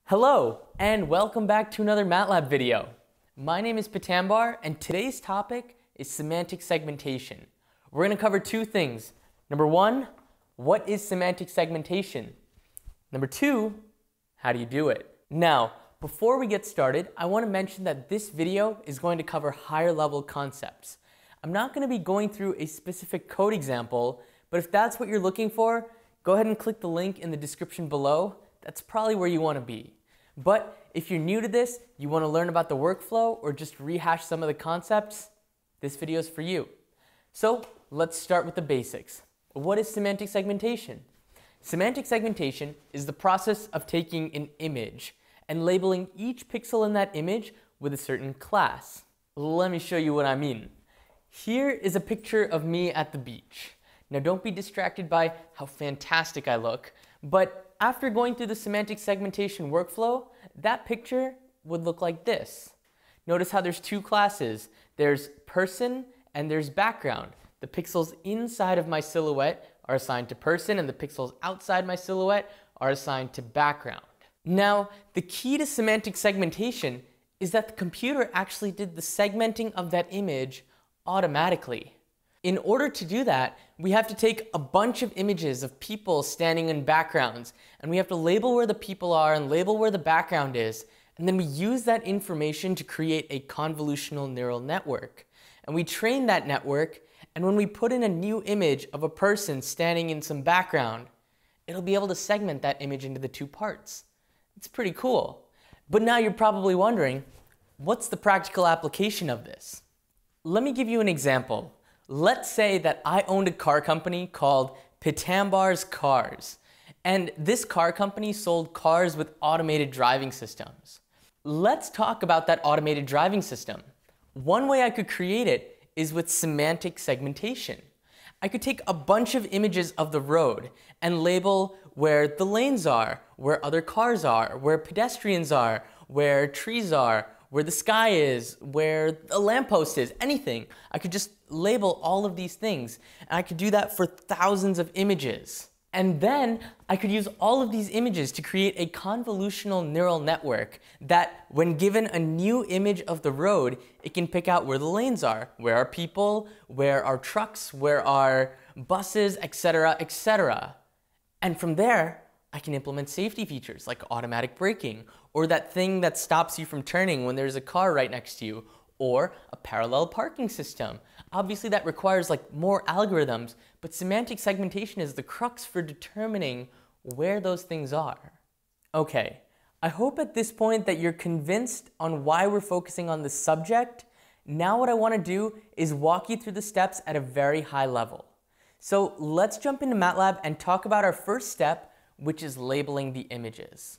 Hello, and welcome back to another MATLAB video. My name is Pitambar, and today's topic is semantic segmentation. We're going to cover two things. Number one, what is semantic segmentation? Number two, how do you do it? Now, before we get started, I want to mention that this video is going to cover higher level concepts. I'm not going to be going through a specific code example, but if that's what you're looking for, go ahead and click the link in the description below. That's probably where you want to be. But if you're new to this, you want to learn about the workflow or just rehash some of the concepts, this video is for you. So let's start with the basics. What is semantic segmentation? Semantic segmentation is the process of taking an image and labeling each pixel in that image with a certain class. Let me show you what I mean. Here is a picture of me at the beach. Now don't be distracted by how fantastic I look, but after going through the semantic segmentation workflow, that picture would look like this. Notice how there's two classes. There's person and there's background. The pixels inside of my silhouette are assigned to person and the pixels outside my silhouette are assigned to background. Now, the key to semantic segmentation is that the computer actually did the segmenting of that image automatically. In order to do that, we have to take a bunch of images of people standing in backgrounds, and we have to label where the people are and label where the background is, and then we use that information to create a convolutional neural network. And we train that network, and when we put in a new image of a person standing in some background, it'll be able to segment that image into the two parts. It's pretty cool. But now you're probably wondering, what's the practical application of this? Let me give you an example. Let's say that I owned a car company called Pitambar's Cars, and this car company sold cars with automated driving systems. Let's talk about that automated driving system. One way I could create it is with semantic segmentation. I could take a bunch of images of the road and label where the lanes are, where other cars are, where pedestrians are, where trees are, where the sky is, where the lamppost is, anything. I could just label all of these things, and I could do that for thousands of images. And then I could use all of these images to create a convolutional neural network that, when given a new image of the road, it can pick out where the lanes are, where are people, where are trucks, where are buses, etc., etc. And from there, I can implement safety features like automatic braking, or that thing that stops you from turning when there's a car right next to you, or a parallel parking system. Obviously that requires more algorithms, but semantic segmentation is the crux for determining where those things are. Okay, I hope at this point that you're convinced on why we're focusing on this subject. Now what I want to do is walk you through the steps at a very high level. So let's jump into MATLAB and talk about our first step, which is labeling the images.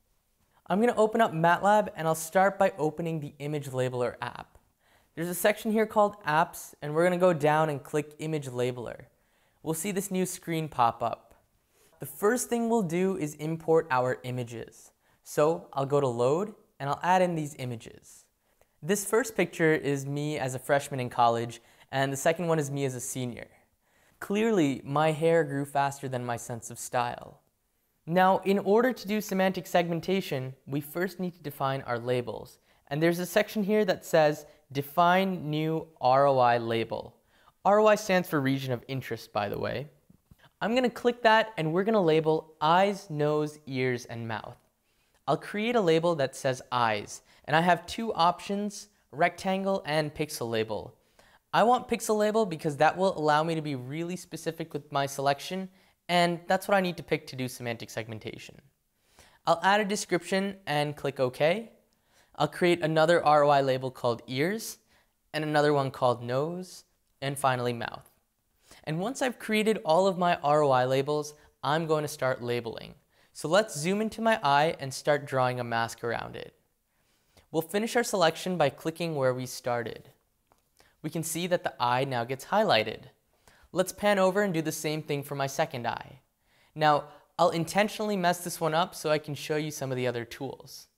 I'm going to open up MATLAB, and I'll start by opening the Image Labeler app. There's a section here called Apps, and we're going to go down and click Image Labeler. We'll see this new screen pop up. The first thing we'll do is import our images. So I'll go to Load, and I'll add in these images. This first picture is me as a freshman in college, and the second one is me as a senior. Clearly, my hair grew faster than my sense of style. Now, in order to do semantic segmentation, we first need to define our labels. And there's a section here that says, define new ROI label. ROI stands for region of interest, by the way. I'm going to click that, and we're going to label eyes, nose, ears, and mouth. I'll create a label that says eyes, and I have two options, rectangle and pixel label. I want pixel label because that will allow me to be really specific with my selection, and that's what I need to pick to do semantic segmentation. I'll add a description and click OK. I'll create another ROI label called ears, and another one called nose, and finally mouth. And once I've created all of my ROI labels, I'm going to start labeling. So let's zoom into my eye and start drawing a mask around it. We'll finish our selection by clicking where we started. We can see that the eye now gets highlighted. Let's pan over and do the same thing for my second eye. Now, I'll intentionally mess this one up so I can show you some of the other tools.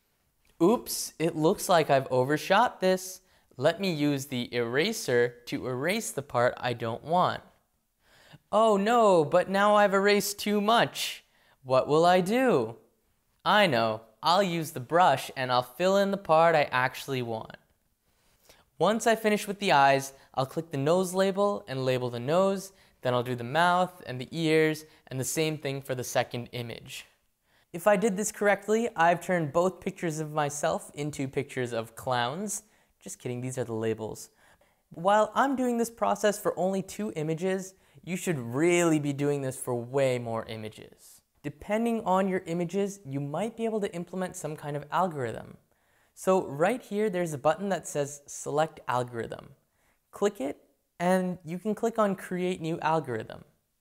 Oops, it looks like I've overshot this. Let me use the eraser to erase the part I don't want. Oh no, but now I've erased too much. What will I do? I know, I'll use the brush and I'll fill in the part I actually want. Once I finish with the eyes, I'll click the nose label and label the nose, then I'll do the mouth and the ears, and the same thing for the second image. If I did this correctly, I've turned both pictures of myself into pictures of clowns. Just kidding, these are the labels. While I'm doing this process for only 2 images, you should really be doing this for way more images. Depending on your images, you might be able to implement some kind of algorithm. So right here, there's a button that says Select Algorithm. Click it, and you can click on Create New Algorithm.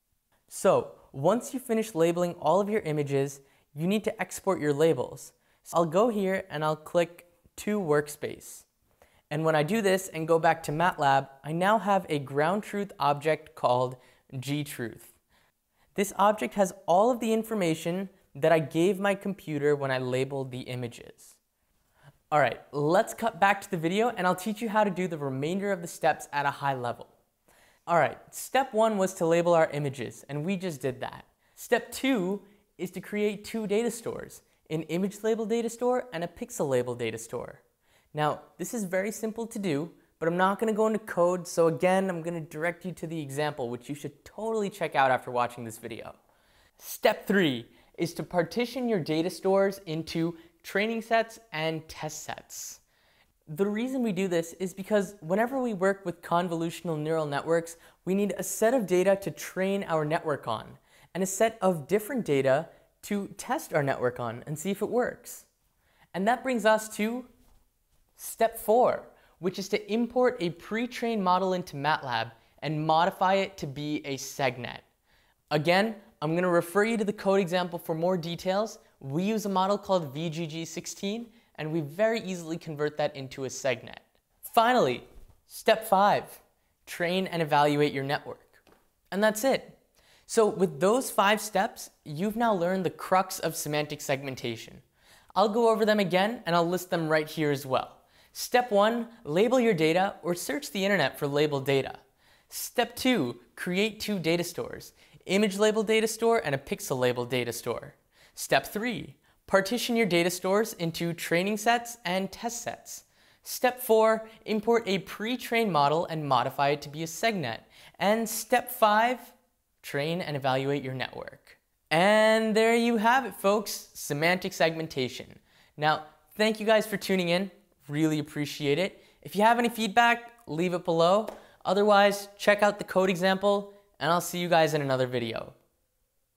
So once you finish labeling all of your images, you need to export your labels. So I'll go here and I'll click To Workspace. And when I do this and go back to MATLAB, I now have a ground truth object called gtruth. This object has all of the information that I gave my computer when I labeled the images. All right, let's cut back to the video and I'll teach you how to do the remainder of the steps at a high level. All right, step 1 was to label our images, and we just did that. Step 2 is to create 2 data stores, an image label data store and a pixel label data store. Now, this is very simple to do, but I'm not going to go into code, so again, I'm going to direct you to the example, which you should totally check out after watching this video. Step 3 is to partition your data stores into training sets and test sets. The reason we do this is because whenever we work with convolutional neural networks, we need a set of data to train our network on, and a set of different data to test our network on and see if it works. And that brings us to step 4, which is to import a pre-trained model into MATLAB and modify it to be a Segnet. Again, I'm going to refer you to the code example for more details. We use a model called VGG16, and we very easily convert that into a Segnet. Finally, step 5, train and evaluate your network. And that's it. So with those 5 steps, you've now learned the crux of semantic segmentation. I'll go over them again, and I'll list them right here as well. Step 1, label your data or search the internet for labeled data. Step 2, create 2 data stores, image label data store and a pixel label data store. Step 3, partition your data stores into training sets and test sets. Step 4, import a pre-trained model and modify it to be a Segnet. And step 5, train and evaluate your network. And there you have it, folks, semantic segmentation. Now, thank you guys for tuning in. Really appreciate it. If you have any feedback, leave it below. Otherwise, check out the code example, and I'll see you guys in another video.